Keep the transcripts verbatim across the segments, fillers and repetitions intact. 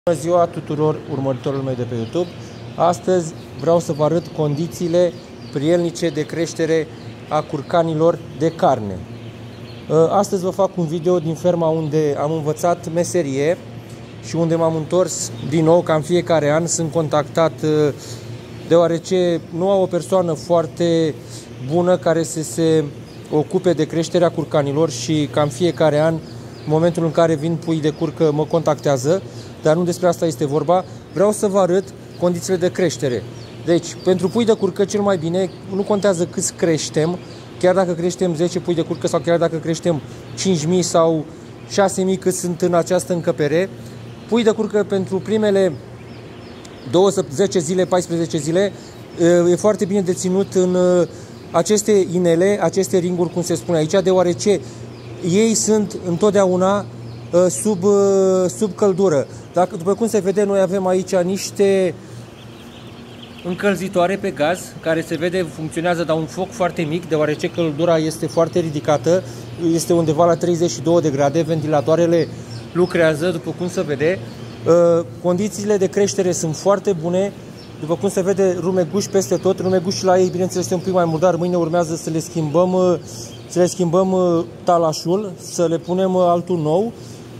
Bună ziua tuturor urmăritorilor mei de pe YouTube. Astăzi vreau să vă arăt condițiile prielnice de creștere a curcanilor de carne. Astăzi vă fac un video din ferma unde am învățat meserie și unde m-am întors din nou, ca în fiecare an. Sunt contactat deoarece nu au o persoană foarte bună care să se ocupe de creșterea curcanilor și ca în fiecare an, în momentul în care vin pui de curcă, mă contactează. Dar nu despre asta este vorba. Vreau să vă arăt condițiile de creștere. Deci, pentru pui de curcă, cel mai bine, nu contează câți creștem, chiar dacă creștem zece pui de curcă sau chiar dacă creștem cinci mii sau șase mii cât sunt în această încăpere, pui de curcă pentru primele zece zile, paisprezece zile, e foarte bine de ținut în aceste inele, aceste ringuri, cum se spune aici, deoarece ei sunt întotdeauna sub, sub căldură. Dacă, după cum se vede, noi avem aici niște încălzitoare pe gaz, care se vede funcționează la un foc foarte mic, deoarece căldura este foarte ridicată, este undeva la treizeci și două de grade, ventilatoarele lucrează, după cum se vede. Condițiile de creștere sunt foarte bune, după cum se vede, rumeguși peste tot, rumeguși la ei, bineînțeles, este un pic mai murdar, mâine urmează să le schimbăm, să le schimbăm talașul, să le punem altul nou.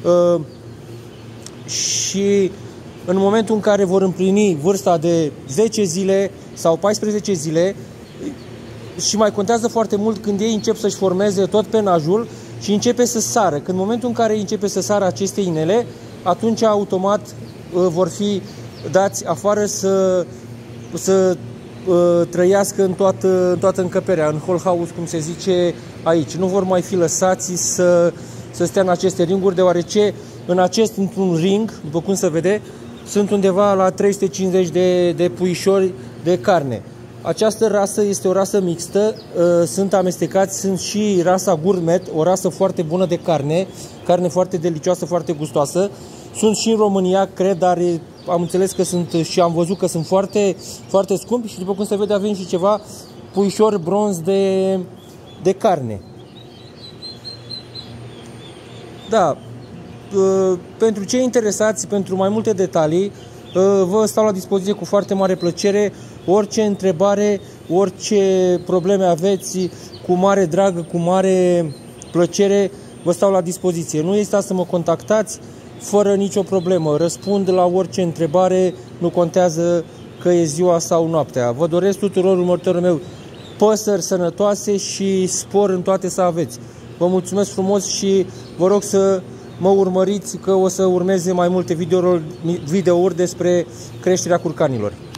Și în momentul în care vor împlini vârsta de zece zile sau paisprezece zile, și mai contează foarte mult când ei încep să-și formeze tot penajul și începe să sară. Când în momentul în care începe să sară aceste inele, atunci automat vor fi dați afară să, să trăiască în toată, în toată încăperea, în whole house, cum se zice aici. Nu vor mai fi lăsați să, să stea în aceste ringuri, deoarece în acest într-un ring, după cum se vede, sunt undeva la trei sute cincizeci de, de puișori de carne. Această rasă este o rasă mixtă, sunt amestecați, sunt și rasa gourmet, o rasă foarte bună de carne, carne foarte delicioasă, foarte gustoasă. Sunt și în România, cred, dar am înțeles că sunt și am văzut că sunt foarte, foarte scumpi și după cum se vede avem și ceva puișori bronz de, de carne. Da. Pentru cei interesați, pentru mai multe detalii, vă stau la dispoziție cu foarte mare plăcere. Orice întrebare, orice probleme aveți, cu mare drag, cu mare plăcere, vă stau la dispoziție. Nu este să mă contactați fără nicio problemă. Răspund la orice întrebare, nu contează că e ziua sau noaptea. Vă doresc tuturor urmăritorilor meu păsări sănătoase și spor în toate să aveți. Vă mulțumesc frumos și vă rog să mă urmăriți, că o să urmeze mai multe videouri, videouri despre creșterea curcanilor.